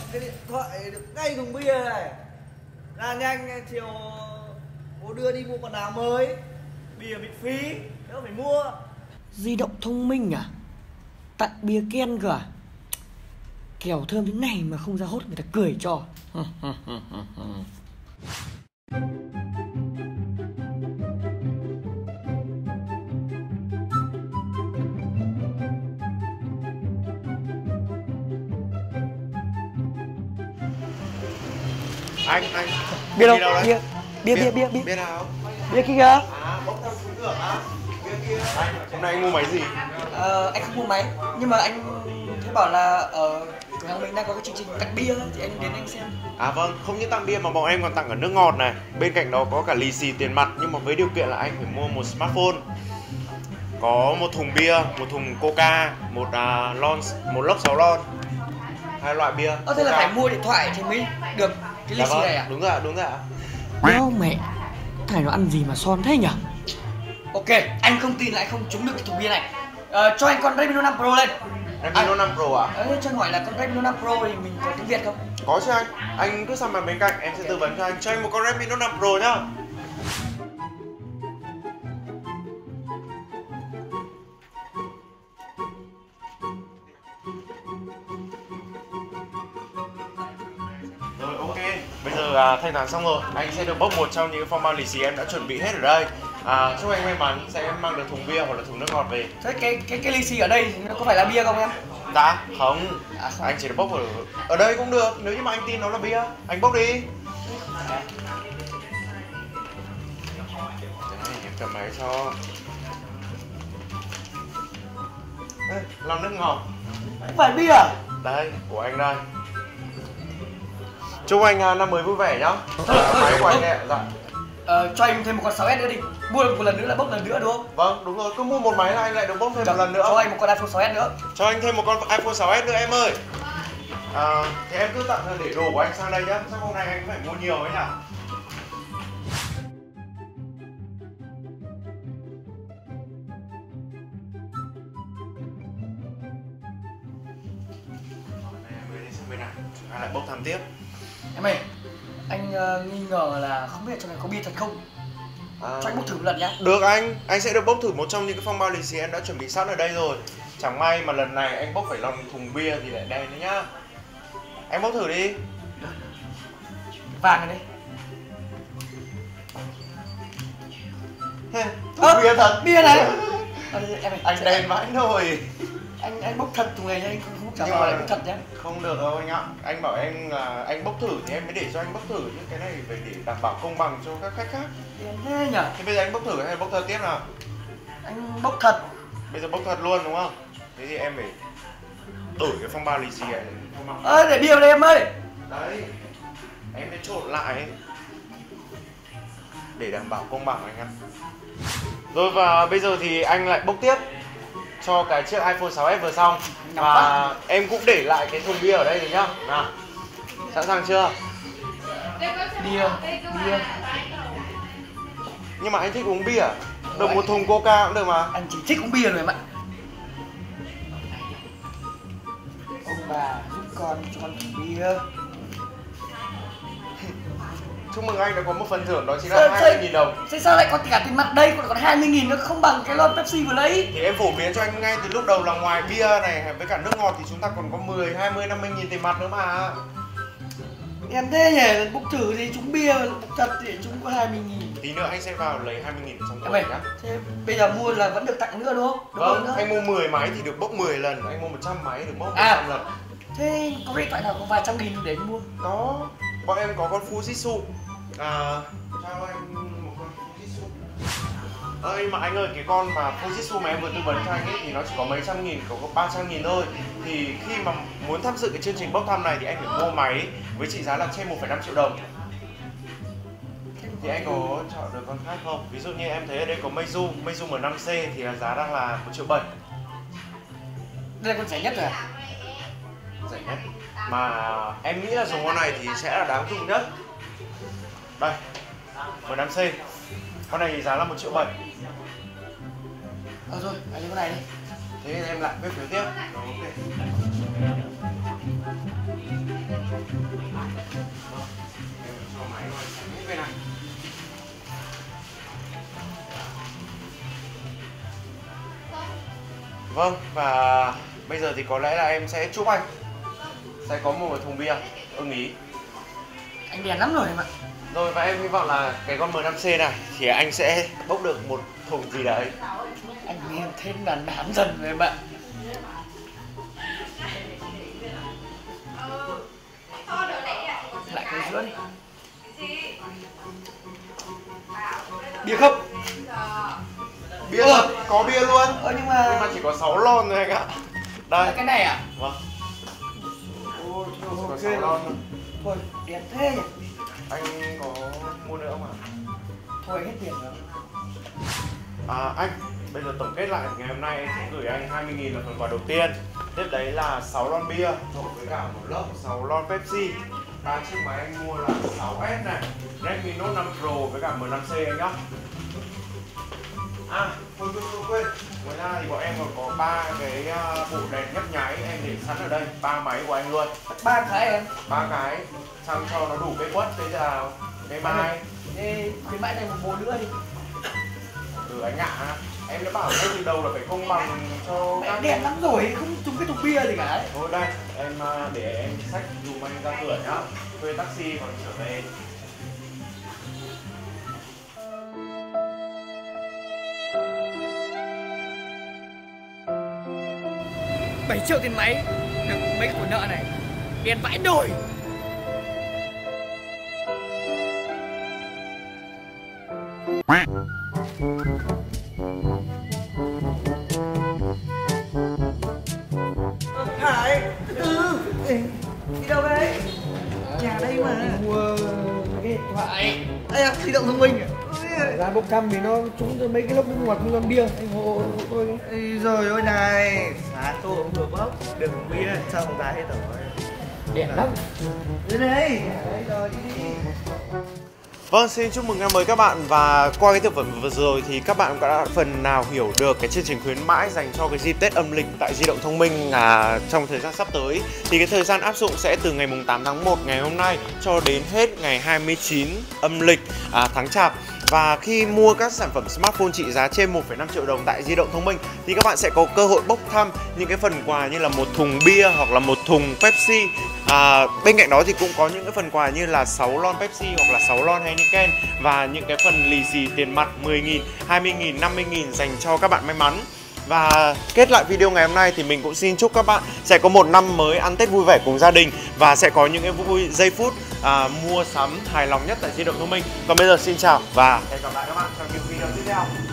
cái điện thoại được ngay thùng bia này. Ra nhanh, chiều bố đưa đi mua quần áo mới. Bia bị phí, đỡ phải mua. Di động thông minh à? Tặng bia Ken cơ à? Kèo thơm thế này mà không ra hốt người ta cười cho. Anh Bia đâu? Bia nào? Bia kia kìa. À, bốc thăm trúng thưởng á. Bia kia. Anh, hôm nay anh mua máy gì? Anh không mua máy, nhưng mà anh thấy bảo là ở cửa hàng mình đang có cái chương trình tặng bia thì anh đến anh xem. À vâng, không những tặng bia mà bọn em còn tặng cả nước ngọt này. Bên cạnh đó có cả lì xì tiền mặt, nhưng mà với điều kiện là anh phải mua một smartphone. Có một thùng bia, một thùng coca, một lốc 6 lon. 2 loại bia. Thế là phải mua điện thoại thì mới được cái lì xì này à? Đúng rồi ạ. Đéo mẹ, thằng nó ăn gì mà son thế nhỉ? Ok, anh không tin là anh không trúng được cái thùng bia này. Cho anh con Redmi Note 5 Pro lên. Redmi Note 5 Pro à? Cho anh hỏi là con Redmi Note 5 Pro thì mình có tiếng Việt không? Có chứ anh. Anh cứ sang bàn bên cạnh, em sẽ tư vấn cho anh. Cho anh một con Redmi Note 5 Pro nhá. Rồi ok, bây giờ thanh toán xong rồi, anh sẽ được bốc một trong những phong bao lì xì em đã chuẩn bị hết ở đây. Chúc anh may mắn sẽ mang được thùng bia hoặc là thùng nước ngọt về. Thế cái lì xì ở đây nó có phải là bia không em? Dạ, không. Anh chỉ được bốc ở đây cũng được, nếu như mà anh tin nó là bia, anh bốc đi. Đây, em cầm máy cho. Đây, lon nước ngọt. Không phải bia à? Đây, của anh đây. Chúc anh năm mới vui vẻ nhá. Máy của anh nè, dạ. Cho anh thêm một con 6S nữa đi. Mua một lần nữa là bốc lần nữa đúng không? Vâng, đúng rồi, cứ mua một máy là anh lại được bốc thêm một lần nữa. Cho anh một con iPhone 6S nữa. Cho anh thêm một con iPhone 6S nữa em ơi. Thì em cứ tạm thời để đồ của anh sang đây nhá. Chắc hôm nay anh phải mua nhiều ấy nhỉ. Bên này, chúng ta lại bốc thăm tiếp. Em ơi, anh nghi ngờ là không biết trong này có bia thật không? Cho anh bốc thử một lần nhá. Được anh sẽ được bốc thử một trong những cái phong bao lì xì em đã chuẩn bị sẵn ở đây rồi. Chẳng may mà lần này anh bốc phải lòng thùng bia thì lại đen đấy nhá. Anh bốc thử đi. Vàng này đi. Thùng bia thật. Bia này. Em ơi, anh đen vãi rồi. Anh bốc thật thùng này nhá, anh không bốc trả Nhưng lời bốc thật nhá. Không được đâu anh ạ. Anh bảo em là anh bốc thử thì em mới để cho anh bốc thử, chứ cái này phải để đảm bảo công bằng cho các khách khác. Thế nhỉ? Thế bây giờ anh bốc thử hay bốc thật tiếp nào? Anh bốc thật. Bây giờ bốc thật luôn đúng không? Thế thì em phải đổi cái phong bao lì xì này. Để bia vào đây em ơi. Đấy, em phải trộn lại để đảm bảo công bằng anh ạ. Rồi và bây giờ thì anh lại bốc tiếp cho cái chiếc iPhone 6s vừa xong. Và em cũng để lại cái thùng bia ở đây rồi nhá. Nào, sẵn sàng chưa? Bia. Nhưng mà anh thích uống bia. Được một thùng coca cũng được mà. Anh chỉ thích uống bia rồi em ạ. Ông bà giúp con cho con thùng bia. Chúc mừng anh đã có một phần thưởng, đó chính là 20.000 đồng. Thế sao lại có cả tiền mặt đây, còn 20.000 nữa, không bằng cái lon Pepsi vừa lấy. Thì em phổ biến cho anh ngay từ lúc đầu là ngoài bia này với cả nước ngọt thì chúng ta còn có 10, 20, 50.000 tiền mặt nữa mà. Em thế nhỉ, bốc thử thì chúng bia, bốc thật thì chúng có 20.000. Tí nữa anh sẽ vào lấy 20.000 trong em túi nhá. Thế bây giờ mua là vẫn được tặng nữa đúng không? Vâng, anh mua 10 máy thì được bốc 10 lần, anh mua 100 máy được bốc 100 lần. Thế có điện thoại nào có vài trăm nghìn để anh mua? Có, bọn em có con Fujitsu. Cho anh một con Fujitsu. Nhưng mà anh ơi, cái con mà Fujitsu mà em vừa tư vấn cho anh ấy thì nó chỉ có mấy trăm nghìn, có 300.000 thôi. Thì khi mà muốn tham dự cái chương trình bốc thăm này thì anh phải mua máy với trị giá là trên 1,5 triệu đồng. Thì anh có chọn được con khác không? Ví dụ như em thấy ở đây có Meizu M5C thì là giá đang là 1,7 triệu. Đây là con rẻ nhất rồi à? Rẻ nhất. Mà em nghĩ là dùng con này thì sẽ là đáng dùng nhất. Đây, M5C. Con này thì giá là 1,7 triệu. Rồi, anh lấy con này đi. Thế em lại viết phiếu tiếp. Vâng, và bây giờ thì có lẽ là em sẽ chúc anh sẽ có một thùng bia ưng ý. Anh đèn lắm rồi em ạ. Rồi, và em hy vọng là cái con M5C này thì anh sẽ bốc được một thùng gì đấy. Anh nghe thêm đàn đám dần rồi em ạ. Lại cái giữa đi. Bia không? Bia thật, có bia luôn. Nhưng mà chỉ có 6 lon thôi anh ạ. Đây. cái này à? Vâng. Ôi, Có 6 lon thôi. thôi đẹp thế nhỉ. Anh có mua nữa không ạ? Thôi hết tiền rồi. Anh, bây giờ tổng kết lại ngày hôm nay em sẽ gửi anh 20.000 là phần quà đầu tiên. Tiếp đấy là 6 lon bia cộng với cả một lốc 6 lon Pepsi. 3 chiếc máy anh mua là 6S này, Redmi Note 5 Pro với cả M5C anh nhá. Không quên. Ngoài ra thì bọn em còn có 3 cái bộ đèn nhấp nháy em để sẵn ở đây, 3 máy của anh luôn. 3 cái em. 3 cái xong cho nó đủ cái quất bây giờ ngày mai. Ê, khuyến mãi này một bộ nữa đi. Anh ạ, em đã bảo ngay từ đầu là phải công bằng cho mẹ đèn lắm rồi, không trúng cái thùng bia gì cả. Thôi đây, em để em xách dùm anh ra cửa nhá. Thuê taxi còn trở về. 7 triệu tiền máy, được mấy của nợ này, tiền vãi nổi. Hải, từ từ. Đi đâu đấy? Nhà đây mà. Mua cái điện thoại. Ây à, di động thông minh à? Ra bốc thăm thì nó trúng rồi mấy cái lốc nước ngọt không con bia. Anh hộ tôi đi. Ây rồi ôi này, sáng tôi cũng vừa bốc, được một bia, sao không ra hết rồi. Đẹp lắm. Đến đây, rồi đi. Vâng, xin chúc mừng năm mới các bạn. Và qua cái thực phẩm vừa rồi thì các bạn đã phần nào hiểu được cái chương trình khuyến mãi dành cho cái dịp Tết âm lịch tại Di động Thông minh trong thời gian sắp tới. Thì cái thời gian áp dụng sẽ từ ngày mùng 8 tháng 1 ngày hôm nay cho đến hết ngày 29 âm lịch tháng Chạp. Và khi mua các sản phẩm smartphone trị giá trên 1,5 triệu đồng tại Di động Thông minh thì các bạn sẽ có cơ hội bốc thăm những cái phần quà như là một thùng bia hoặc là một thùng Pepsi. Bên cạnh đó thì cũng có những cái phần quà như là 6 lon Pepsi hoặc là 6 lon Heineken và những cái phần lì xì tiền mặt 10.000, 20.000, 50.000 dành cho các bạn may mắn. Và kết lại video ngày hôm nay thì mình cũng xin chúc các bạn sẽ có một năm mới ăn Tết vui vẻ cùng gia đình và sẽ có những cái giây phút mua sắm hài lòng nhất tại Di động Thông minh. Còn bây giờ xin chào và hẹn gặp lại các bạn trong những video tiếp theo.